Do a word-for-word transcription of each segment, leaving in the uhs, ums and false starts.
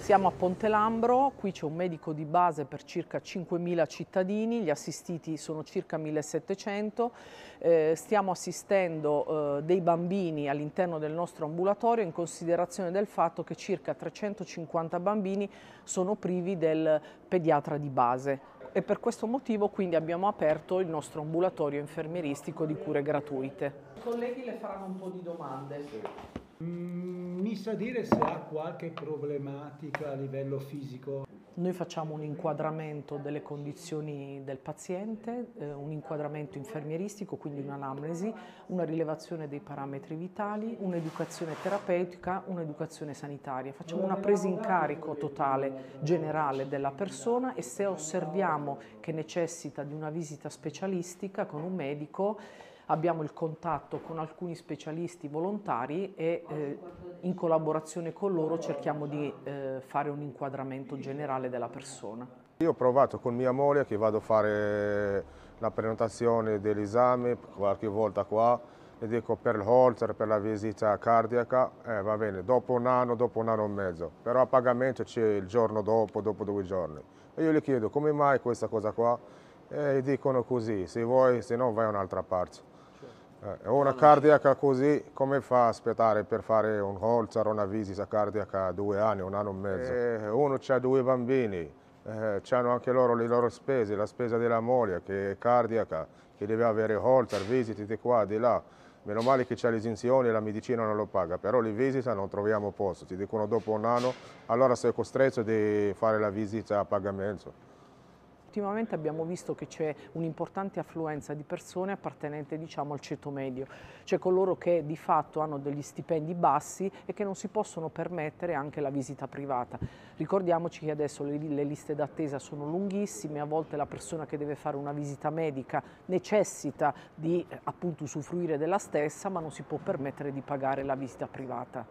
Siamo a Ponte Lambro, qui c'è un medico di base per circa cinquemila cittadini, gli assistiti sono circa millesettecento, eh, stiamo assistendo eh, dei bambini all'interno del nostro ambulatorio in considerazione del fatto che circa trecentocinquanta bambini sono privi del pediatra di base e per questo motivo quindi abbiamo aperto il nostro ambulatorio infermieristico di cure gratuite. I colleghi le faranno un po' di domande. Sì. Mm, mi sa dire se ha qualche problematica a livello fisico? Noi facciamo un inquadramento delle condizioni del paziente, eh, un inquadramento infermieristico, quindi un'anamnesi, una rilevazione dei parametri vitali, un'educazione terapeutica, un'educazione sanitaria. Facciamo una presa in carico totale, generale della persona e se osserviamo che necessita di una visita specialistica con un medico, abbiamo il contatto con alcuni specialisti volontari e eh, in collaborazione con loro cerchiamo di eh, fare un inquadramento generale della persona. Io ho provato con mia moglie che vado a fare la prenotazione dell'esame qualche volta qua e dico per il Holter, per la visita cardiaca, eh, va bene, dopo un anno, dopo un anno e mezzo, però a pagamento c'è il giorno dopo, dopo due giorni. E io gli chiedo come mai questa cosa qua e dicono così, se vuoi, se no vai a un'altra parte. Eh, una cardiaca così, come fa a aspettare per fare un Holter o una visita cardiaca due anni, un anno e mezzo? Eh, uno ha due bambini, eh, hanno anche loro le loro spese, la spesa della moglie che è cardiaca, che deve avere Holter, visite di qua, di là. Meno male che c'è l'esenzione e la medicina non lo paga, però le visite non troviamo posto, ti dicono dopo un anno, allora sei costretto di fare la visita a pagamento. Ultimamente abbiamo visto che c'è un'importante affluenza di persone appartenenti diciamo, al ceto medio, cioè coloro che di fatto hanno degli stipendi bassi e che non si possono permettere anche la visita privata. Ricordiamoci che adesso le, le liste d'attesa sono lunghissime, a volte la persona che deve fare una visita medica necessita di appunto usufruire della stessa, ma non si può permettere di pagare la visita privata.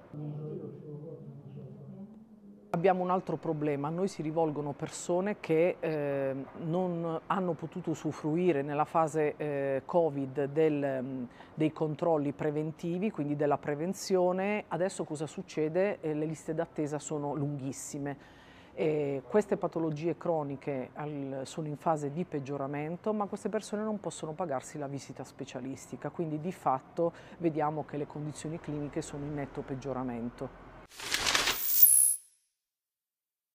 Abbiamo un altro problema, a noi si rivolgono persone che eh, non hanno potuto usufruire nella fase eh, Covid del, dei controlli preventivi, quindi della prevenzione. Adesso cosa succede? Eh, le liste d'attesa sono lunghissime. E queste patologie croniche al, sono in fase di peggioramento, ma queste persone non possono pagarsi la visita specialistica, quindi di fatto vediamo che le condizioni cliniche sono in netto peggioramento.